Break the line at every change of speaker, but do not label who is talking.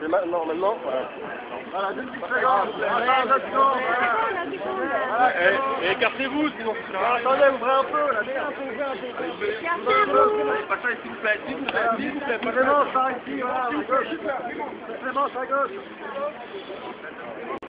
C'est maintenant, voilà.
Voilà, 2 petites secondes. Attends, 2 secondes.
Écartez-vous, sinon...
Attendez, ouvrez un peu, là, ouvrez un peu.
Pas ça, s'il vous plaît, s'il vous plaît, s'il vous plaît.
Clémence, par ici, voilà, à gauche. Clémence, à gauche.